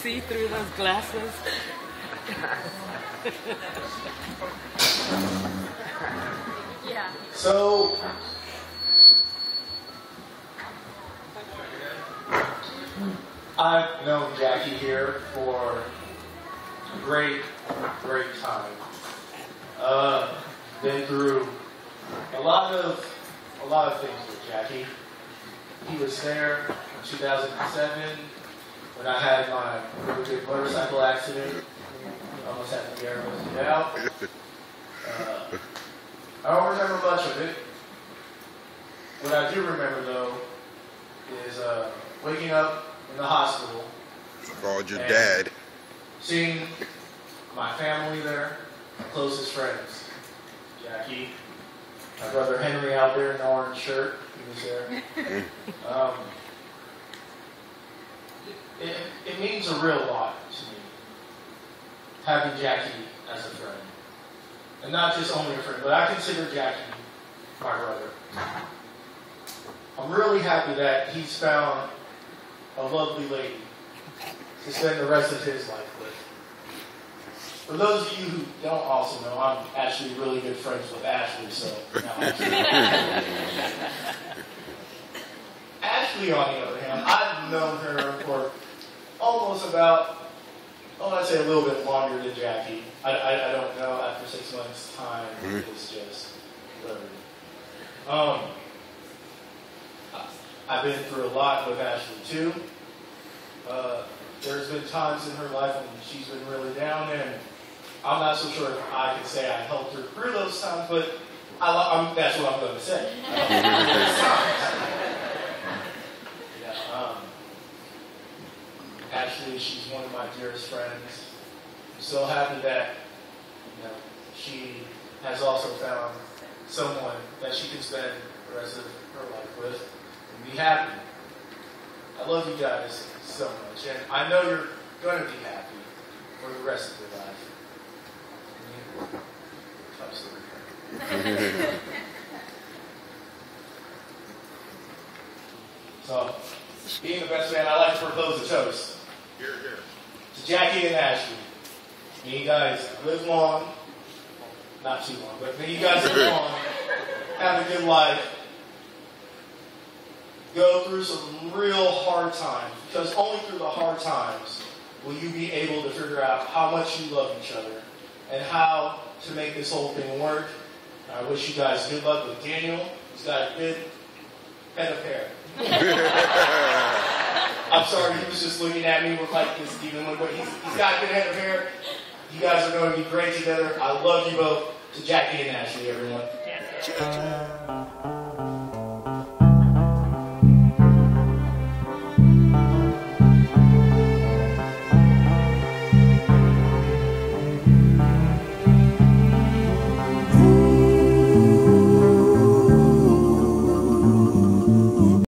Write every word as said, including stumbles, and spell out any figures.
see through those glasses. Yeah. So, I've known Jackie here for a great, great time. Uh, been through a lot of, a lot of things with Jackie. He was there in two thousand seven when I had my really big motorcycle accident. Almost had to get everything out. Uh, I don't remember much of it. What I do remember, though, is uh, waking up in the hospital. Called your dad. Seeing my family there, my closest friends. Jackie, my brother Henry out there in the orange shirt, he was there. Um, it, it means a real lot to me, having Jackie as a friend. And not just only a friend, but I consider Jackie my brother. I'm really happy that he's found a lovely lady to spend the rest of his life with. For those of you who don't also know, I'm actually really good friends with Ashley, so now I'm Ashley, on the other hand, I've known her for almost about, oh, I'd say a little bit longer than Jackie. I, I, I don't know, after six months' time, it's just whatever. Um, I've been through a lot with Ashley, too. Uh, there's been times in her life when she's been really down, and I'm not so sure if I can say I helped her through those times, but I, I'm, that's what I'm going to say. yeah, um, Ashley, she's one of my dearest friends. I'm so happy that you know, she has also found someone that she can spend the rest of her life with and be happy. I love you guys so much, and I know you're going to be happy for the rest of your life. Absolutely. So, being the best man, I like to propose a toast. Here, here. To Jackie and Ashley. May you guys live long. Not too long, but may you guys live long. Have a good life. Go through some real hard times, because only through the hard times will you be able to figure out how much you love each other and how to make this whole thing work. I wish you guys good luck with Daniel. He's got a good head of hair. I'm sorry, he was just looking at me with like this demon look, but he's, he's got a good head of hair. You guys are going to be great together. I love you both. To Jackie and Ashley, everyone. Yes.